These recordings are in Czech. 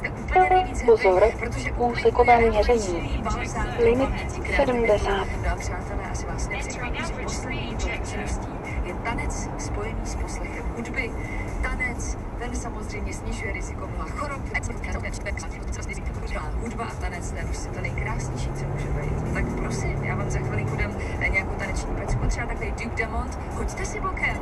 jste úplně nejvíc Pozor, protože úsekové měření. Limit 70. No a přátelé, asi vás nepřekvapí, že poslední činností je tanec spojený s poslechem hudby. Tanec, ten samozřejmě snižuje riziko mnoha chorob. Hudba a tanec, to je prostě to nejkrásnější, co může být. Tak prosím, já vám za chvilinku dám nějakou taneční pecku, třeba takový Duke Dumont. Hoďte si bokem.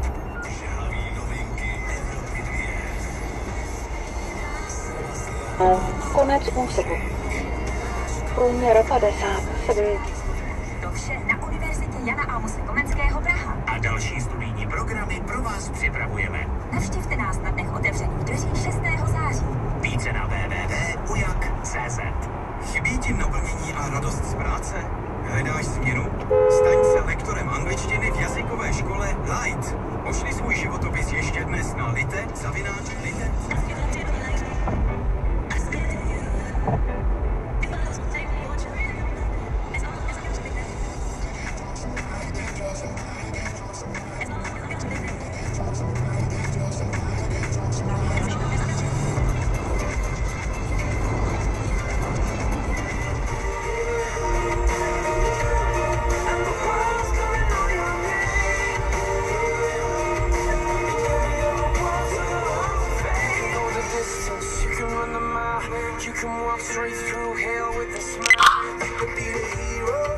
Konec úseku. Průměr 57. To vše na Univerzitě Jana Amose Komenského Praha. A další studijní programy pro vás připravujeme. Navštivte nás na dnech otevřených dveří 6. září. Více na www.ujak.cz. Chybí ti naplnění a radost z práce? Hledáš změnu? Staň se lektorem angličtiny v jazykové škole Light. Pošli svůj životopis ještě dnes na lite@lite. You can walk straight through hell with a smile. You could be the hero.